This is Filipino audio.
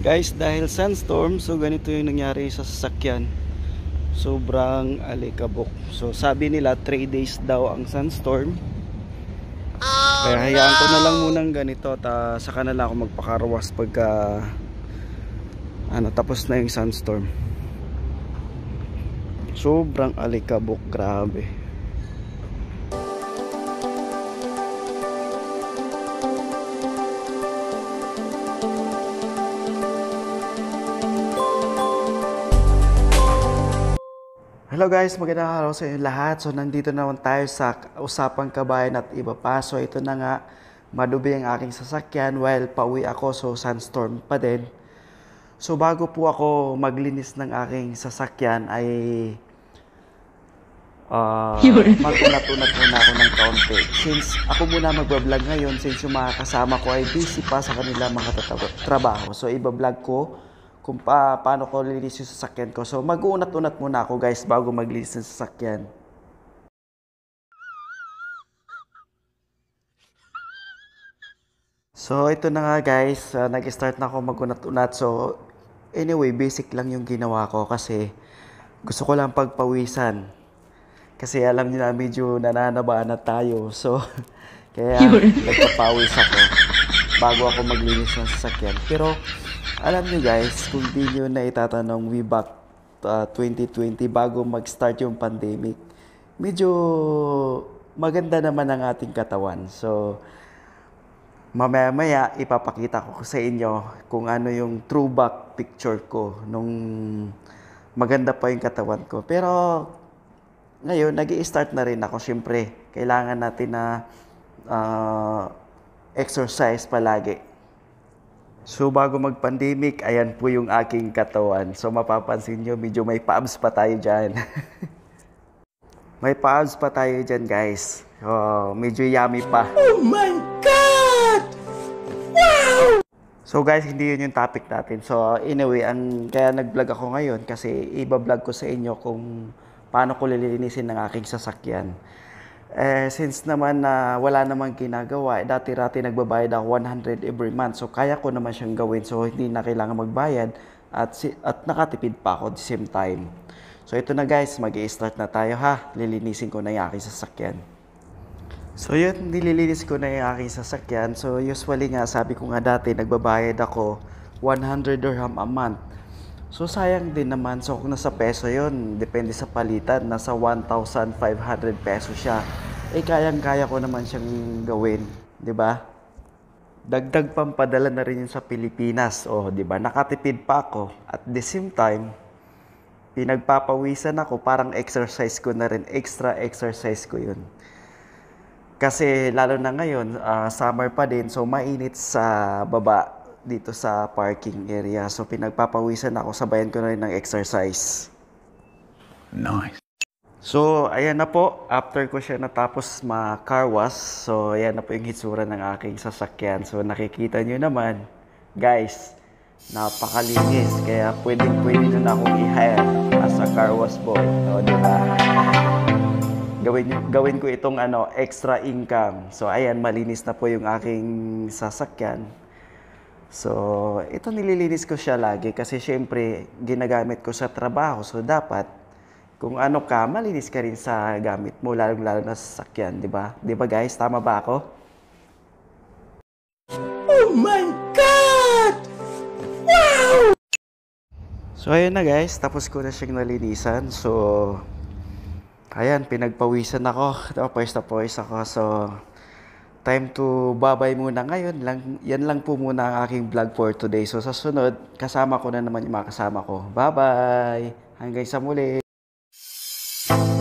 Guys, dahil sandstorm, so ganito yung nangyari sa sasakyan. Sobrang alikabok. So sabi nila 3 days daw ang sandstorm. Kaya hayaan ko na lang munang ganito at saka na lang ako magpakarwas pagka tapos na yung sandstorm. Sobrang alikabok, grabe. Hello guys, magandang araw sa inyo lahat. So nandito naman tayo sa Usapang Kabayan at iba pa. So ito na nga, madubi ang aking sasakyan while pauwi ako, so sandstorm pa din. So bago po ako maglinis ng aking sasakyan ay mag-unat-unat muna ako ng kaunti. Since ako muna magbablog ngayon, since yung mga kasama ko ay busy pa sa kanila mga trabaho. So iba-vlog ko kung paano ko lilinis yung sasakyan ko. So mag-uunat-unat muna ako guys bago maglinis ng sasakyan. So ito na nga guys, nag-start na ako mag-unat-unat. So anyway, basic lang yung ginawa ko kasi gusto ko lang pagpawisan. Kasi alam niyo na medyo nananabaan na tayo. So kaya nagpapawis ako bago ako maglinis ng sasakyan. Pero alam niyo guys, kung di nyo na itatanong way back 2020 bago mag-start yung pandemic, medyo maganda naman ang ating katawan. So, mamaya ipapakita ko sa inyo kung ano yung throwback picture ko nung maganda pa yung katawan ko. Pero ngayon, nag-i-start na rin ako. Siyempre, kailangan natin na exercise palagi. So bago mag-pandemic, ayan po yung aking katawan. So mapapansin nyo, medyo may pa-abs pa tayo dyan. May pa-abs pa tayo dyan guys. Medyo yummy pa. Oh my God! Wow! So guys, hindi yun yung topic natin. So anyway, kaya nag-vlog ako ngayon kasi iba-vlog ko sa inyo kung paano ko lilinisin ng aking sasakyan. Since naman na wala namang ginagawa, dati-rati nagbabayad ako 100 every month. So kaya ko naman siyang gawin. So hindi na kailangan magbayad at nakatipid pa ako at the same time. So ito na guys, mag-i-start na tayo ha. Lilinisin ko na yung aking sasakyan. So yun, nililinis ko na yung aking sasakyan. So usually nga, sabi ko nga dati, nagbabayad ako 100 dirham a month. So sayang din naman. So kung nasa peso yun, depende sa palitan, nasa 1,500 peso siya. Kayang-kaya ko naman siyang gawin, 'di ba? Dagdag pampadala na rin yun sa Pilipinas. 'Di ba? Nakatipid pa ako. At the same time, pinagpapawisan ako, parang exercise ko na rin, extra exercise ko 'yun. Kasi lalo na ngayon, summer pa din, so mainit sa baba dito sa parking area. So pinagpapawisan ako, sabayan ko na rin ng exercise. Nice. So ayan na po, after ko siya natapos ma-car wash, so ayan na po yung hitsura ng aking sasakyan. So nakikita nyo naman, guys, napakalinis. Kaya pwede na akong i-hire as a car wash boy. O, diba? Gawin ko itong extra income. So ayan, malinis na po yung aking sasakyan. So, ito nililinis ko siya lagi kasi syempre ginagamit ko sa trabaho. So, dapat kung ano ka, malinis ka rin sa gamit mo, lalo na sa sasakyan, di ba? Di ba guys? Tama ba ako? Oh my God! Wow! So, ayun na guys. Tapos ko na siyang nalinisan. So, ayan, pinagpawisan ako. Pawis ako. So, time to babay muna ngayon lang. Yan lang po muna ang aking vlog for today. So sa sunod, kasama ko na naman yung mga kasama ko. Bye-bye! Hanggang sa muli!